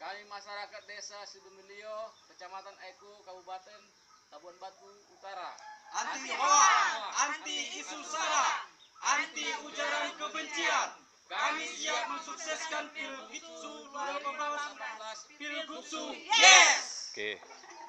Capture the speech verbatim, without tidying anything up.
Kami masyarakat desa Sidumilio, Kecamatan Eko, Kabupaten Labuan Batu Utara. Anti hoak, anti isu sara, anti ujaran kebencian. Kami siap mensukseskan Pilgub dua ribu delapan belas. Pilgub Yes! Oke.